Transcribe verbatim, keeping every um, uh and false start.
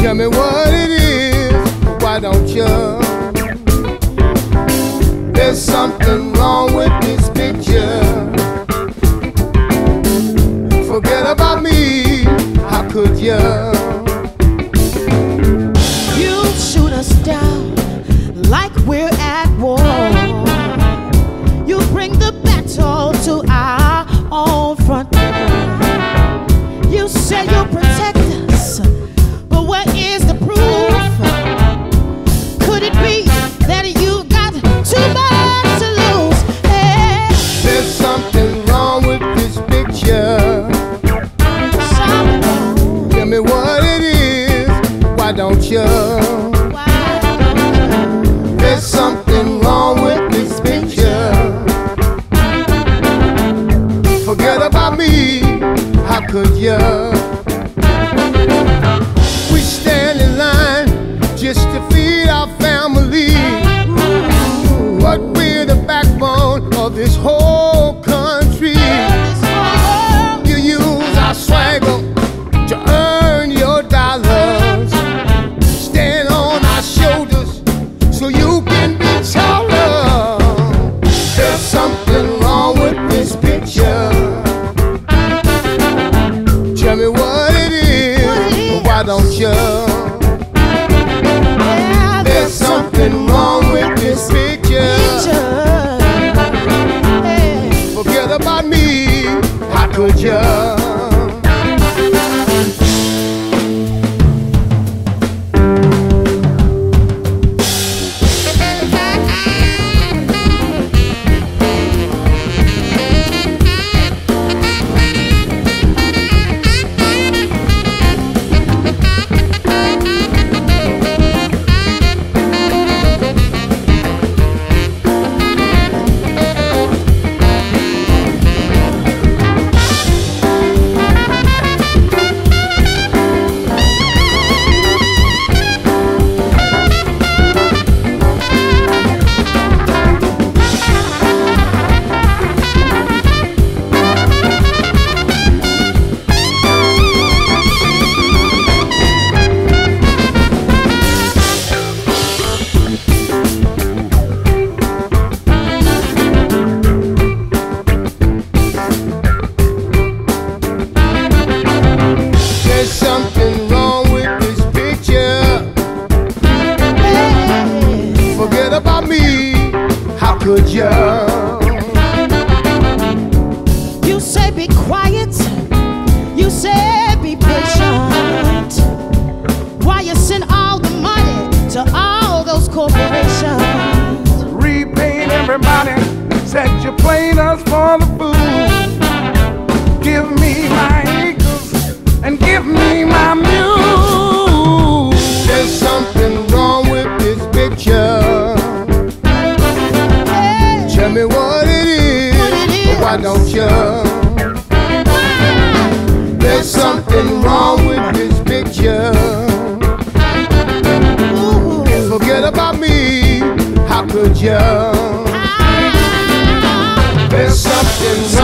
Tell me what it is, why don't you? There's something wrong with this picture. Forget about me, how could you? You shoot us down like we're at war. You bring the battle to our own front door. You say you'll protect us, but what is the proof? Could it be that you got too much to lose? Hey. There's something wrong with this picture. Something. Tell me what it is, why don't you? Why? There's something wrong with this picture. Forget about me, how could you? We stand in line just to feed our family, but we're the backbone of this whole country. You use our swagger to earn your dollars. Stand on our shoulders so you can be taller. There's something wrong with this picture. Tell me what it is, why don't you? Yeah, There's something wrong with this picture. Hey. Forget about me, how could you? There's something wrong with this picture. Forget about me, how could you? You say be quiet, you say be patient. Why you send all the money to all those corporations? Repaying everybody, said you played us for the fool. Give me my acres and give me my mule. There's something wrong with this picture. Hey. Tell me what it is, What it is. why don't you? There's something wrong with this picture. Ooh. Forget about me, how could you? Ah. There's something